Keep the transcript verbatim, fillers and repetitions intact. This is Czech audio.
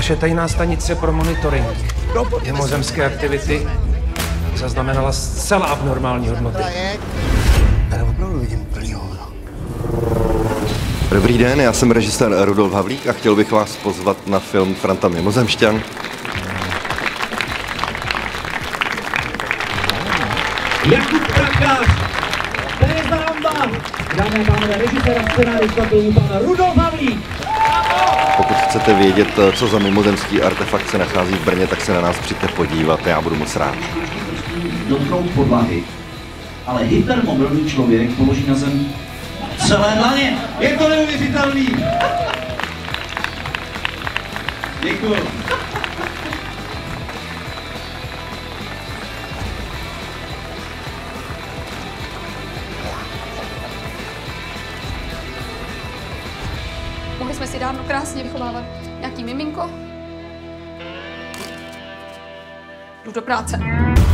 Naše tajná stanice pro monitoring mimozemské aktivity zaznamenala zcela abnormální hodnoty. Já opravdu vidím plnýho. Dobrý den, já jsem režisér Rudolf Havlík a chtěl bych vás pozvat na film Franta Mimozemšťan. Jakub Prachař, P S Ramba, dámy a pánové, režisér a scenárista filmu pan Rudolf Havlík. Pokud chcete vědět, co za mimozemský artefakt se nachází v Brně, tak se na nás přijďte podívat, já budu moc rád. Dotknout podlahy, ale hypermobilní člověk položí na zem celé dlaně. Je to neuvěřitelný. Děkuju. Mohli jsme si dávno krásně vychovávat nějaký miminko. Jdu do práce.